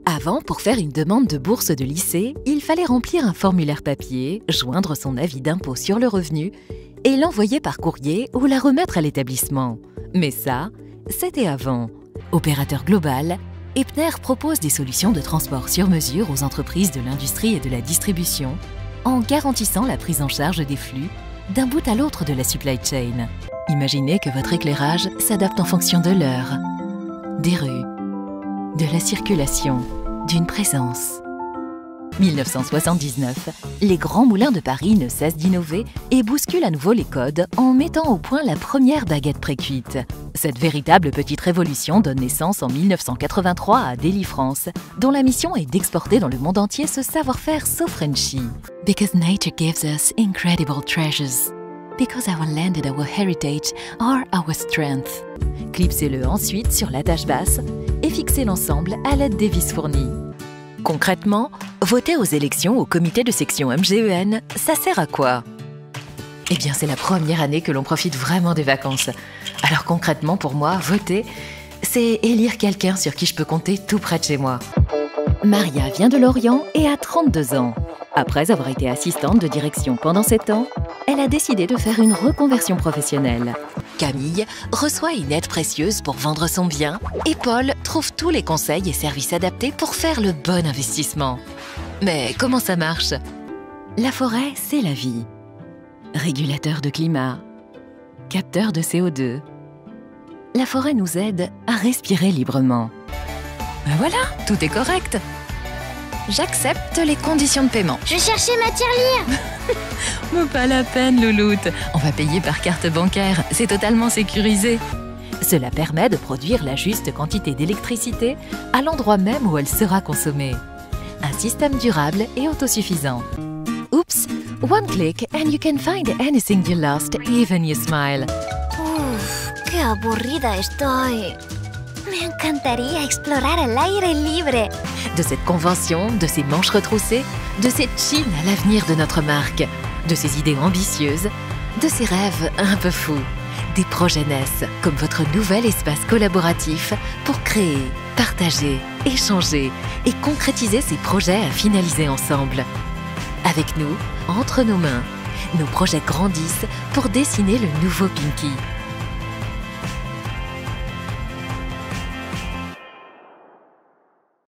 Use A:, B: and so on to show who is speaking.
A: Avant, pour faire une demande de bourse de lycée, il fallait remplir un formulaire papier, joindre son avis d'impôt sur le revenu et l'envoyer par courrier ou la remettre à l'établissement. Mais ça, c'était avant. Opérateur global, Epner propose des solutions de transport sur mesure aux entreprises de l'industrie et de la distribution en garantissant la prise en charge des flux d'un bout à l'autre de la supply chain. Imaginez que votre éclairage s'adapte en fonction de l'heure, des rues, de la circulation, d'une présence. 1979, les grands moulins de Paris ne cessent d'innover et bousculent à nouveau les codes en mettant au point la première baguette précuite. Cette véritable petite révolution donne naissance en 1983 à Deli-France, dont la mission est d'exporter dans le monde entier ce savoir-faire so Frenchy. Because nature gives us incredible treasures. Because our land and our heritage are our strength. Clipsez-le ensuite sur l'attache basse et fixez l'ensemble à l'aide des vis fournies. Concrètement, voter aux élections au comité de section MGEN, ça sert à quoi? Eh bien, c'est la première année que l'on profite vraiment des vacances. Alors concrètement, pour moi, voter, c'est élire quelqu'un sur qui je peux compter tout près de chez moi. Maria vient de Lorient et a 32 ans. Après avoir été assistante de direction pendant 7 ans, elle a décidé de faire une reconversion professionnelle. Camille reçoit une aide précieuse pour vendre son bien et Paul trouve tous les conseils et services adaptés pour faire le bon investissement. Mais comment ça marche? La forêt, c'est la vie. Régulateur de climat, capteur de CO2. La forêt nous aide à respirer librement. Ben voilà, tout est correct. J'accepte les conditions de paiement.
B: Je cherchais ma tirelire.
A: Mais pas la peine, louloute. On va payer par carte bancaire, c'est totalement sécurisé. Cela permet de produire la juste quantité d'électricité à l'endroit même où elle sera consommée. Un système durable et autosuffisant. Oups, one click and you can find anything you lost, even your smile.
B: Uf, qué aburrida estoy. Me encantaría explorar al aire libre.
A: De cette convention, de ces manches retroussées, de cette Chine à l'avenir de notre marque, de ces idées ambitieuses, de ces rêves un peu fous. Des projets naissent comme votre nouvel espace collaboratif pour créer, partager, échanger et concrétiser ces projets à finaliser ensemble. Avec nous, entre nos mains, nos projets grandissent pour dessiner le nouveau Pinky.